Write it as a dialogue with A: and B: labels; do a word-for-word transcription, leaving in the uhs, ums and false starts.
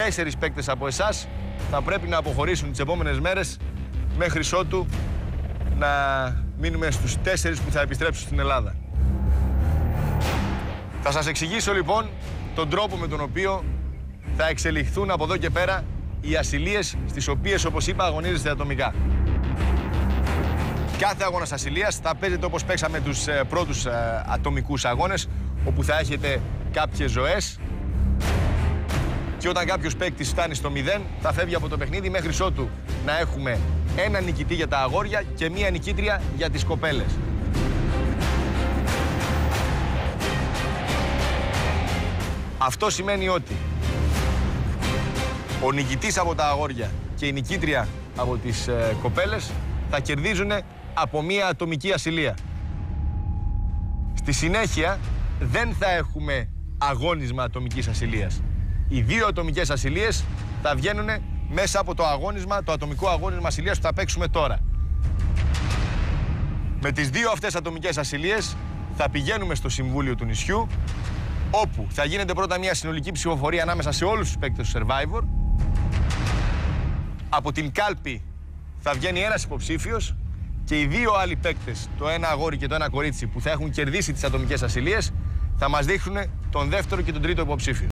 A: τέσσερις παίκτες από εσάς θα πρέπει να αποχωρήσουν τις επόμενες μέρες μέχρι ότου να μείνουμε στους τέσσερις που θα επιστρέψουν στην Ελλάδα. Θα σας εξηγήσω λοιπόν τον τρόπο με τον οποίο θα εξελιχθούν από εδώ και πέρα οι ασυλίες στις οποίες, όπως είπα, αγωνίζεστε ατομικά. Κάθε αγώνας ασυλίας θα παίζετε όπως παίξαμε τους ε, πρώτους ε, ατομικούς αγώνες, όπου θα έχετε κάποιες ζωές και όταν κάποιος παίκτης φτάνει στο μηδέν θα φεύγει από το παιχνίδι μέχρι ότου να έχουμε ένα νικητή για τα αγόρια και μία νικήτρια για τις κοπέλες. Αυτό σημαίνει ότι ο νικητής από τα αγόρια και η νικήτρια από τις ε, κοπέλες θα κερδίζουν από μία ατομική ασυλία. Στη συνέχεια δεν θα έχουμε αγώνισμα ατομικής ασυλίας. Οι δύο ατομικές ασυλίες θα βγαίνουν μέσα από το αγώνισμα, το ατομικό αγώνισμα ασυλίας που θα παίξουμε τώρα. Με τις δύο αυτές ατομικές ασυλίες θα πηγαίνουμε στο Συμβούλιο του Νησιού, όπου θα γίνεται πρώτα μια συνολική ψηφοφορία ανάμεσα σε όλους τους παίκτες του Survivor. Από την κάλπη θα βγαίνει ένας υποψήφιος και οι δύο άλλοι παίκτες, το ένα αγόρι και το ένα κορίτσι που θα έχουν κερδίσει τις ατομικές ασυλίες, θα μας δείχνουν τον δεύτερο και τον τρίτο υποψήφιο.